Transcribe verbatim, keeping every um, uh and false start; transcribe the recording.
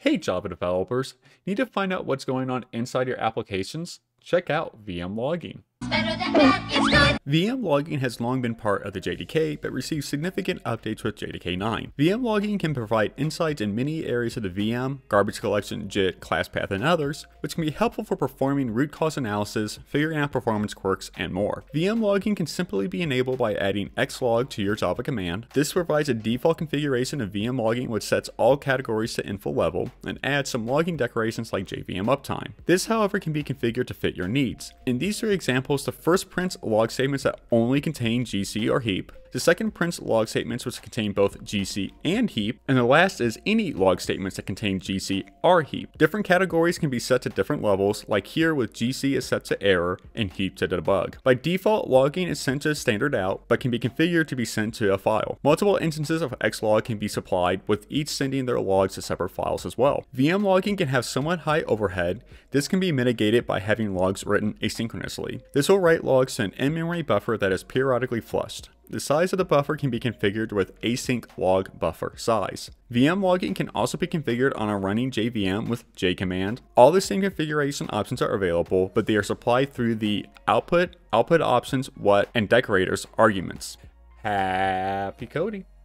Hey Java developers, need to find out what's going on inside your applications? Check out V M Logging. V M Logging has long been part of the J D K, but received significant updates with J D K nine. V M Logging can provide insights in many areas of the V M, garbage collection, J I T, class path, and others, which can be helpful for performing root cause analysis, figuring out performance quirks, and more. V M Logging can simply be enabled by adding xlog to your Java command. This provides a default configuration of V M Logging which sets all categories to info level, and adds some logging decorations like J V M uptime. This, however, can be configured to fit your needs. In these three examples, the first prints log statements that only contain G C or heap. The second prints log statements which contain both G C and heap, and the last is any log statements that contain G C or heap. Different categories can be set to different levels, like here with G C is set to error and heap to debug. By default, logging is sent to standard out, but can be configured to be sent to a file. Multiple instances of xlog can be supplied, with each sending their logs to separate files as well. V M logging can have somewhat high overhead. This can be mitigated by having logs written asynchronously. This will write logs to an in-memory buffer that is periodically flushed. The size of the buffer can be configured with async log buffer size. V M logging can also be configured on a running J V M with J command. All the same configuration options are available, but they are supplied through the output, output options, what, and decorators arguments. Happy coding!